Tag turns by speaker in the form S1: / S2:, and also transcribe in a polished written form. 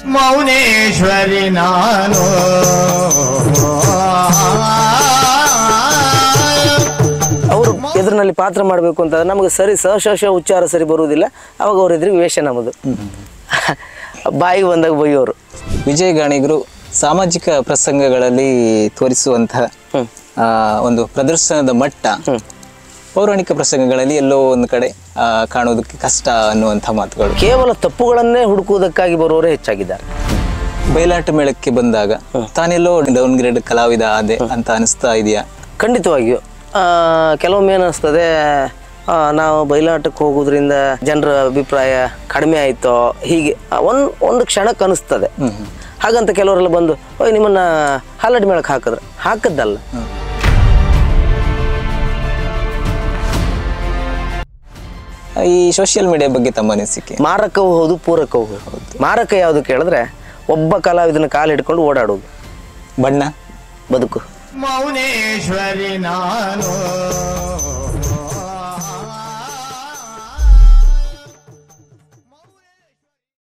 S1: ಮೌನೇಶ್ವರಿ ನಾನು
S2: ಅವರು ಎದುರಿನಲ್ಲಿ ಪಾತ್ರ ಮಾಡಬೇಕು ಅಂತ ನಮಗೆ ಸರಿ ಸ ಉಚ್ಚಾರ ಸರಿ ಬರುವುದಿಲ್ಲ. ಅವಾಗ ಅವ್ರ ಎದುರಿಗೆ ವೇಷ ನಮ್ಮದು. ಬಾಯಿಗೆ ಬಂದಾಗ ಬೈಯೋರು.
S3: ವಿಜಯ ಗಾಣಿಗರು ಸಾಮಾಜಿಕ ಪ್ರಸಂಗಗಳಲ್ಲಿ ತೋರಿಸುವಂತಹ ಒಂದು ಪ್ರದರ್ಶನದ ಮಟ್ಟ ಪೌರಾಣಿಕ ಪ್ರಸಂಗಗಳಲ್ಲಿ ಎಲ್ಲೋ ಒಂದು ಕಡೆ ಕಾಣೋದಕ್ಕೆ ಕಷ್ಟ ಅನ್ನುವಂಥ ಮಾತುಗಳು.
S2: ಕೇವಲ ತಪ್ಪುಗಳನ್ನೇ ಹುಡುಕುವುದಕ್ಕಾಗಿ ಬರುವವರೇ ಹೆಚ್ಚಾಗಿದ್ದಾರೆ.
S3: ಬಯಲಾಟ ಮೇಳಕ್ಕೆ ಬಂದಾಗ ತಾನೆಲ್ಲೋ ಡೌನ್ಗ್ರೇಡ್ ಕಲಾವಿದ ಆದೆ ಅಂತ ಅನಿಸ್ತಾ ಇದೆಯಾ?
S2: ಖಂಡಿತವಾಗಿಯೂ ಕೆಲವೊಮ್ಮೆ ಏನಿಸ್ತದೆ, ನಾವು ಬಯಲಾಟಕ್ಕೆ ಹೋಗೋದ್ರಿಂದ ಜನರ ಅಭಿಪ್ರಾಯ ಕಡಿಮೆ ಆಯಿತೋ ಹೀಗೆ ಒಂದು ಕ್ಷಣಕ್ಕೆ ಅನಿಸ್ತದೆ. ಹಾಗಂತ ಕೆಲವರೆಲ್ಲ ಬಂದು ಓಯ್ ನಿಮ್ಮನ್ನ ಹಾಲಾಡಿ ಮೇಳಕ್ಕೆ ಹಾಕದ್ದಲ್ಲ.
S3: ಈ ಸೋಷಿಯಲ್ ಮೀಡಿಯಾ ಬಗ್ಗೆ ತಮ್ಮ ಅನಿಸಿಕೆ?
S2: ಮಾರಕವೂ ಹೌದು, ಪೂರಕವೂ ಹೌದು. ಮಾರಕ ಯಾವುದು ಕೇಳಿದ್ರೆ ಒಬ್ಬ ಕಲಾವಿದನ ಕಾಲು ಹಿಡ್ಕೊಂಡು ಓಡಾಡೋದು.
S3: ಬಣ್ಣ
S2: ಬದುಕು.
S1: ಮೌನೇಶ್ವರಿ ನಾನು